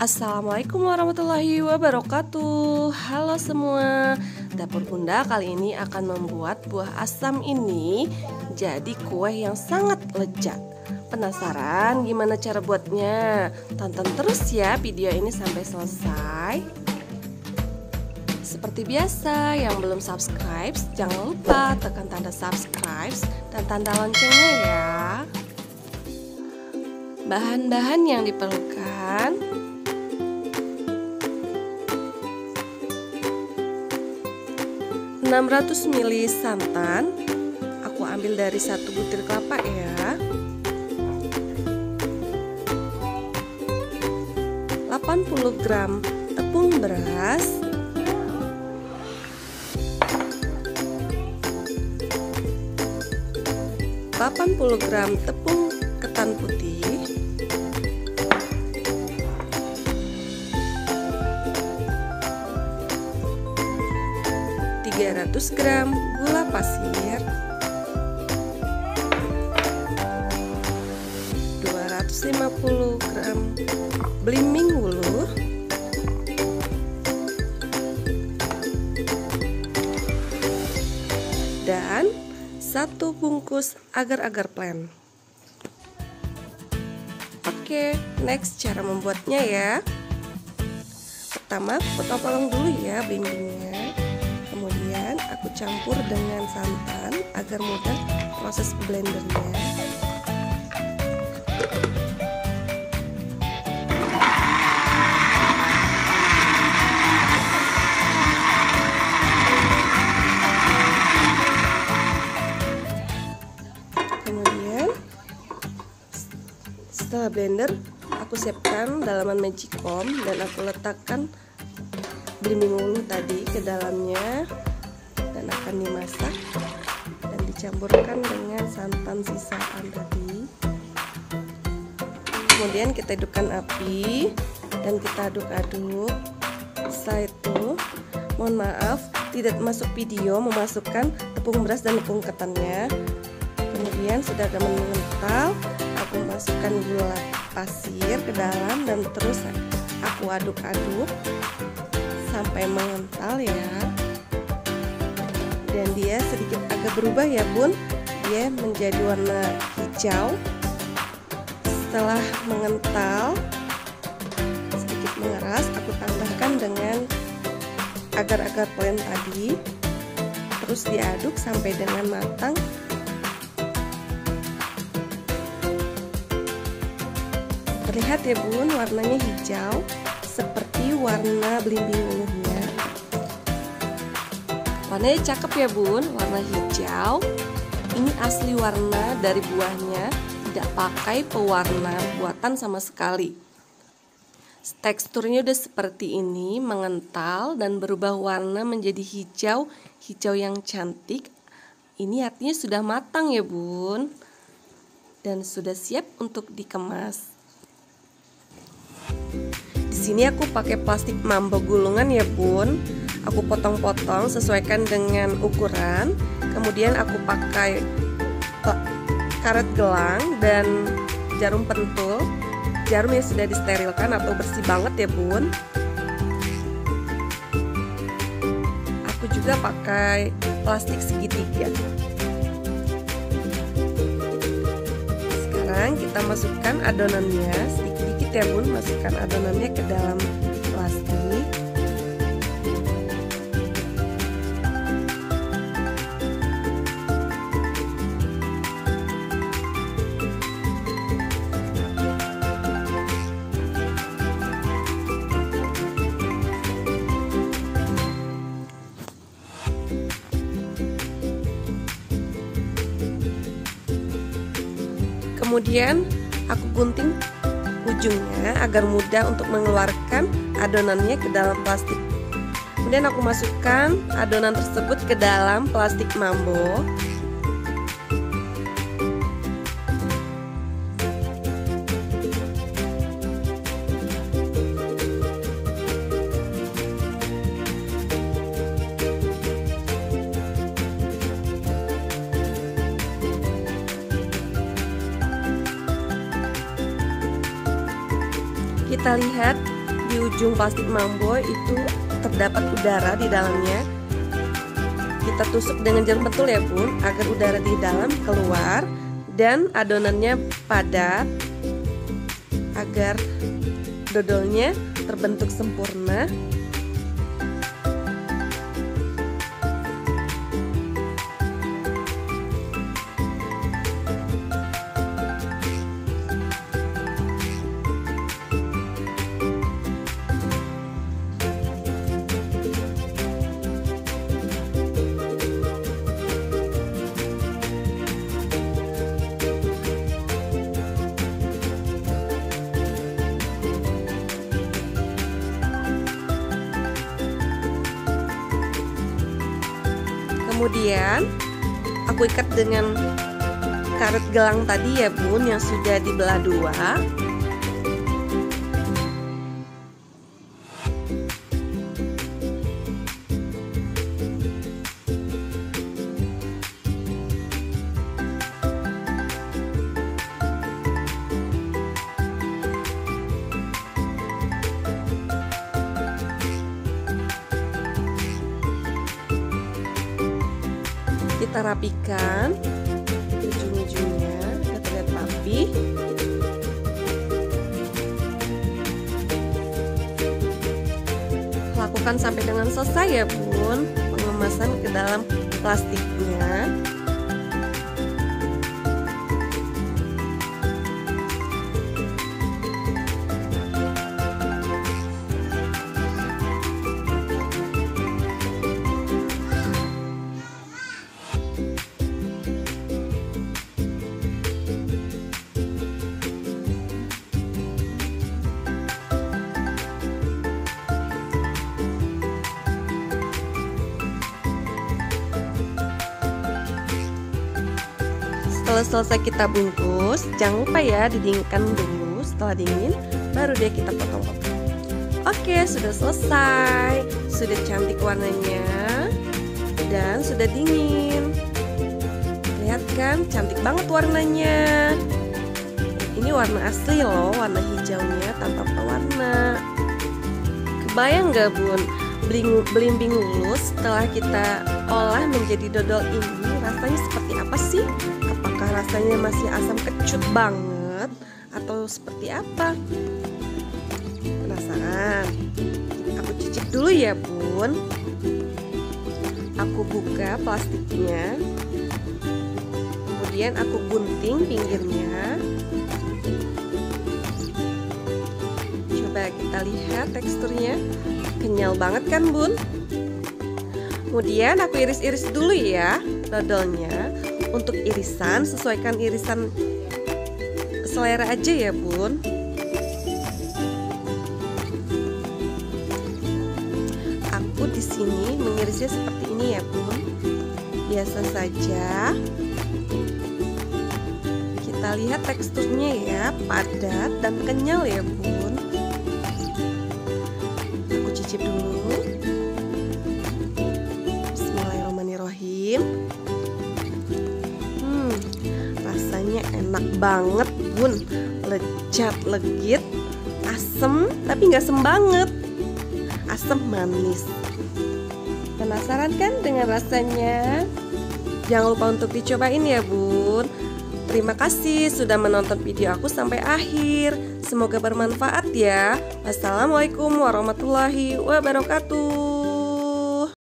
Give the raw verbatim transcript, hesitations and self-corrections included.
Assalamualaikum warahmatullahi wabarakatuh. Halo semua, Dapur Bunda kali ini akan membuat buah asam ini jadi kue yang sangat lezat. Penasaran gimana cara buatnya? Tonton terus ya video ini sampai selesai. Seperti biasa, yang belum subscribe jangan lupa tekan tanda subscribe dan tanda loncengnya ya. Bahan-bahan yang diperlukan: enam ratus mililiter santan, aku ambil dari satu butir kelapa ya. delapan puluh gram tepung beras, delapan puluh gram tepung ketan putih, tiga ratus gram gula pasir, dua ratus lima puluh gram belimbing wuluh, dan satu bungkus agar-agar plain. Oke, next cara membuatnya ya. Pertama, potong-potong dulu ya belimbingnya. Kemudian aku campur dengan santan agar mudah proses blendernya. Kemudian setelah blender, aku siapkan dalaman magicom dan aku letakkan belimbing wuluh tadi ke dalamnya dan akan dimasak dan dicampurkan dengan santan sisaan tadi. Kemudian kita hidupkan api dan kita aduk-aduk. Setelah itu, mohon maaf tidak masuk video memasukkan tepung beras dan tepung ketannya. Kemudian sudah agak mengental, aku masukkan gula pasir ke dalam dan terus aku aduk-aduk sampai mengental ya. Dan dia sedikit agak berubah ya bun, dia menjadi warna hijau. Setelah mengental sedikit mengeras, aku tambahkan dengan agar-agar plain tadi, terus diaduk sampai dengan matang. Terlihat ya bun, warnanya hijau seperti warna belimbing wuluhnya. Warnanya cakep ya bun, warna hijau. Ini asli warna dari buahnya, tidak pakai pewarna buatan sama sekali. Teksturnya udah seperti ini, mengental dan berubah warna menjadi hijau, hijau yang cantik. Ini artinya sudah matang ya bun, dan sudah siap untuk dikemas. Di sini aku pakai plastik mambo gulungan ya bun. Aku potong-potong sesuaikan dengan ukuran. Kemudian aku pakai karet gelang dan jarum pentul. Jarum yang sudah disterilkan atau bersih banget ya bun. Aku juga pakai plastik segitiga. Sekarang kita masukkan adonannya sedikit-sedikit ya bun, masukkan adonannya ke dalam plastik. Kemudian aku gunting ujungnya agar mudah untuk mengeluarkan adonannya ke dalam plastik. Kemudian aku masukkan adonan tersebut ke dalam plastik mambo. Kita lihat ujung plastik mambo itu terdapat udara di dalamnya. Kita tusuk dengan jarum pentul ya bun, agar udara di dalam keluar dan adonannya padat, agar dodolnya terbentuk sempurna. Kemudian aku ikat dengan karet gelang tadi ya bun, yang sudah dibelah dua. Kita rapikan ujung-ujungnya biar terlihat rapi. Lakukan sampai dengan selesai ya bun pengemasan ke dalam plastiknya. Setelah selesai kita bungkus, jangan lupa ya didinginkan dulu. Setelah dingin, baru dia kita potong-potong. Oke, sudah selesai. Sudah cantik warnanya dan sudah dingin. Lihat kan, cantik banget warnanya. Ini warna asli loh, warna hijaunya tanpa pewarna. Kebayang gak bun, belimbing lulus setelah kita olah menjadi dodol ini rasanya seperti apa sih? Apakah rasanya masih asam kecut banget atau seperti apa? Penasaran? Aku cicip dulu ya bun. Aku buka plastiknya, kemudian aku gunting pinggirnya. Coba kita lihat teksturnya, kenyal banget kan bun? Kemudian aku iris-iris dulu ya dodolnya. Untuk irisan, sesuaikan irisan selera aja ya bun. Aku di sini mengirisnya seperti ini ya bun. Biasa saja. Kita lihat teksturnya ya, padat dan kenyal ya bun. Aku cicip dulu. Bismillahirrahmanirrahim. Rasanya enak banget bun, lezat, legit, asem tapi nggak asem banget, asem manis. Penasaran kan dengan rasanya? Jangan lupa untuk dicobain ya bun. Terima kasih sudah menonton video aku sampai akhir. Semoga bermanfaat ya. Wassalamualaikum warahmatullahi wabarakatuh.